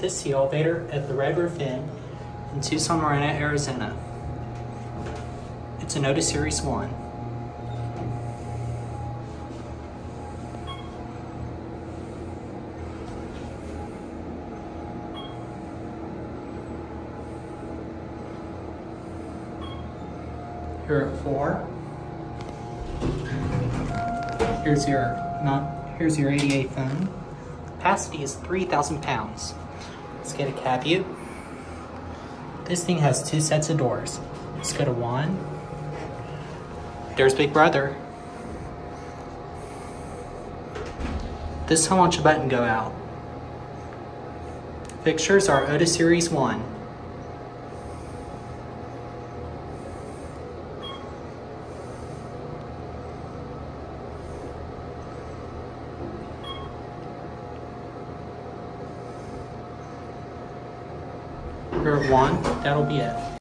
this the elevator at the Red Roof Inn in Tucson-Marana, Arizona. It's an Otis Series 1. Here at 4. Here's your 88 phone. Capacity is 3,000 pounds. Let's get a cab view. This thing has 2 sets of doors. Let's go to 1. There's Big Brother. This will launch a button go out. Fixtures are Otis Series 1. Here at 1, that'll be it.